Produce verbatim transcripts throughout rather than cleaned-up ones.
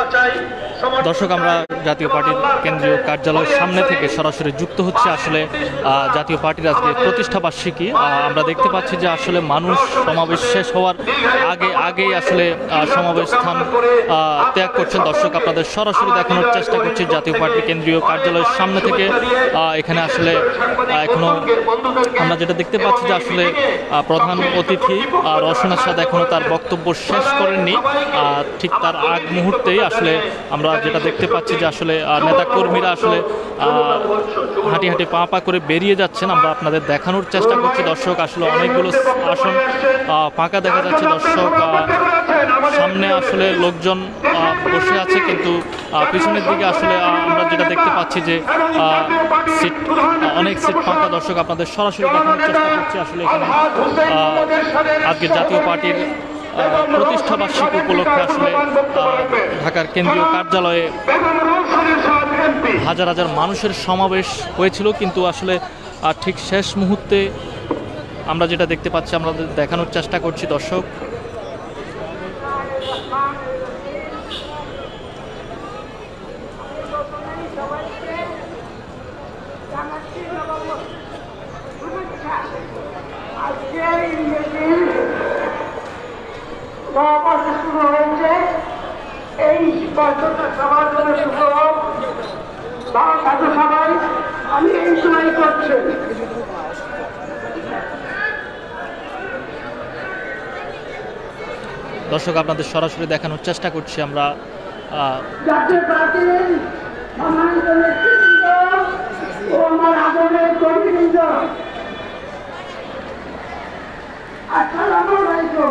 দর্শক, আমরা জাতীয় পার্টির কেন্দ্রীয় কার্যালয়ের সামনে থেকে সরাসরি যুক্ত হচ্ছে। আসলে জাতীয় পার্টির আজকে প্রতিষ্ঠা বার্ষিকী। আমরা দেখতে পাচ্ছি যে আসলে মানুষ সমাবেশ শেষ হওয়ার আগে আগেই আসলে সমাবেশ স্থান ত্যাগ করছেন। দর্শক, আপনাদের সরাসরি দেখানোর চেষ্টা করছি জাতীয় পার্টির কেন্দ্রীয় কার্যালয়ের সামনে থেকে। এখানে আসলে এখনো আমরা যেটা দেখতে পাচ্ছি যে আসলে প্রধান অতিথি রওশন এরশাদ এখনো তার বক্তব্য শেষ করেননি। ঠিক তার আগ মুহূর্তেই আসলে আমরা যেটা দেখতে পাচ্ছি যে আসলে নেতা কর্মীরা আসলে হাঁটি হাঁটি পা পা করে বেরিয়ে যাচ্ছেন। আমরা আপনাদের দেখানোর চেষ্টা করছি। দর্শক, আসলে অনেকগুলো আসন ফাঁকা দেখা যাচ্ছে। দর্শক, সামনে আসলে লোকজন বসে আছে, কিন্তু পিছনের দিকে আসলে আমরা যেটা দেখতে পাচ্ছি যে সিট অনেক সিট ফাঁকা। দর্শক, আপনাদের সরাসরি দেখানোর চেষ্টা করছি। আসলে এখানে আজকে জাতীয় পার্টির প্রতিষ্ঠা বার্ষিকী উপলক্ষে আসলে ঢাকার কেন্দ্রীয় কার্যালয়ে হাজার হাজার মানুষের সমাবেশ হয়েছিল, কিন্তু আসলে ঠিক শেষ মুহূর্তে আমরা যেটা দেখতে পাচ্ছি আমরা দেখানোর চেষ্টা করছি। দর্শক, শুরু হয়েছে এই সবার জন্য সুযোগ সবাই আমি এই সময় করছি। দর্শক, আপনাদের সরাসরি দেখানোর চেষ্টা করছি আমরা জাতীয় পার্টির সম্মানিত নেতৃবৃন্দ ও আমার আদরের কর্মীবৃন্দ, আসসালামু আলাইকুম।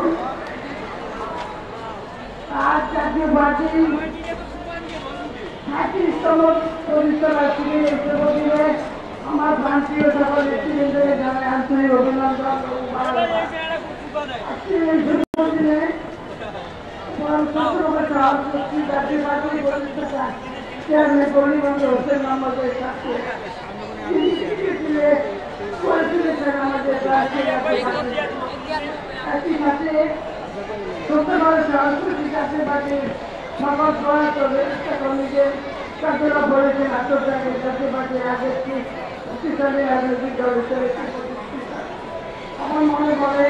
আজ জাতীয় পার্টির সাঁত্রিশতম প্রতিষ্ঠা বার্ষিকী দিনে আমার প্রান্তীয় সকল নেতৃবৃন্দকে জানাই আন্তরিক অভিনন্দন। জাতীয় পার্টির প্রতিষ্ঠাতা চেয়ারম্যান গৌরীবন্ধ হোসেন মোহাম্মদের সাথে আমাদের একই সাথে সত্যভাবে সাংস্কৃতিক জাতীয় পার্টির সকল প্রয়াত ব্যবস্থা কর্মীদের কাজরা বলেছেন আত্মত্যাগের জাতীয় পার্টির আগের শক্তিশালী রাজনৈতিক দল হিসেবে প্রতিষ্ঠিত। আমার মনে পড়ে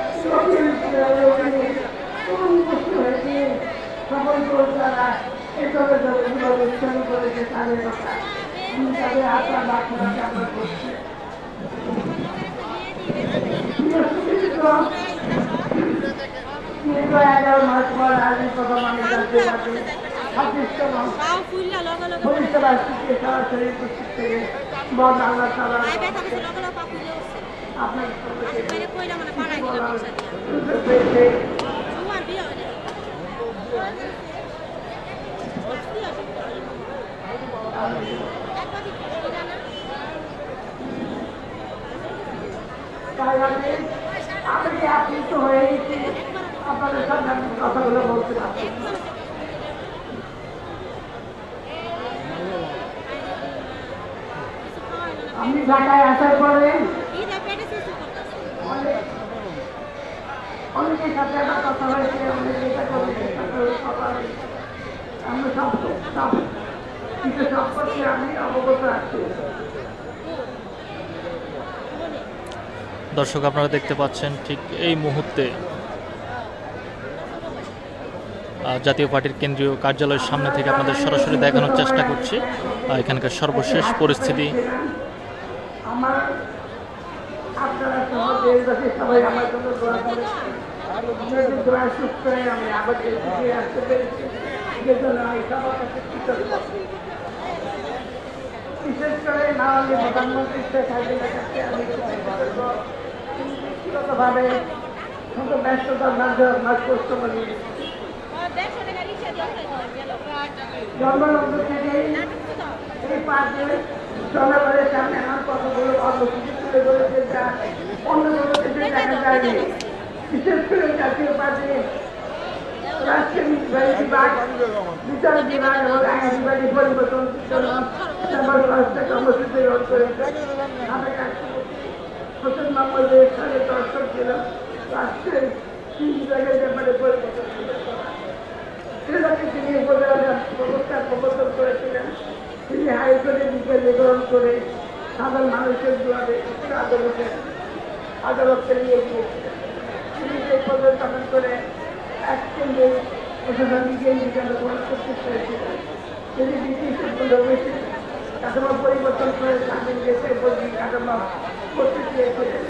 হয়েছে সকল তারা এসবের দলে যেভাবে উচ্চারণ করেছে তাদের কথা আমি তাদের আশা বাক্যটা আমরা করছি। এগারো মাস পর আজ প্রথম আমি জানতে পারি ছাব্বিশতম প্রতিষ্ঠা বার্ষিকী সরাসরি উপস্থিত থেকে বড় আল্লাহ তাআলা আপনার তাই আমি আমি আপ্লুত হয়ে গেছি আপনাদের সামনে কথাগুলো বলতে পারছি। আমি ঢাকায় আসার পরে অনেকের সাথে আমার কথা হয়েছে, অনেকের সাথে কথা হয়েছে। আমি সব সব কিছু সম্পর্কে আমি অবগত আছি। দর্শক, আপনারা দেখতে পাচ্ছেন ঠিক এই মুহূর্তে জাতীয় পার্টির কেন্দ্রীয় কার্যালয়ের সামনে থেকে আপনাদের সরাসরি দেখানোর চেষ্টা করছি এখানকার সর্বশেষ পরিস্থিতি। বিশেষ করে মাননীয় প্রধানমন্ত্রী শেখ হাসিনার কাছে আমি ব্যক্তিগতভাবে ছোট ব্যস্ততার মাঝে মাঝ কষ্ট করি। জন্মলগ্ন থেকেই এই পার্টির জনগণের সামনে আমার কতগুলো কর্মসূচি তুলে ধরেছে যা অন্য কোনো দেশে দেখা যায়নি। বিশেষ করে জাতীয় পার্টির রাষ্ট্রীয় বিভাগ, বিচার বিভাগ এবং আইন বিভাগে পরিবর্তন কর্মসূচি গ্রহণ করেছে। হোসেন মোহাম্মদের সাথে দর্শক ছিল রাষ্ট্রের তিন বিভাগের ব্যাপারে পরিবর্তন তিনি উপজেলা তিনি হাইকোর্টে বিচার গ্রহণ করে সাধারণ মানুষের দুয়ারে আদালতে আদালতকে নিয়ে গিয়েছিলেন। তিনি সেই পদে গঠন করে এক কেন্দ্রে প্রশাসনিক বিচার গ্রহণ করতে চেয়েছিলেন। তিনি ব্রিটিশ কাঠামো পরিবর্তন করে স্বাধীন দেশের কাঠামো করতে চেয়েছিলেন।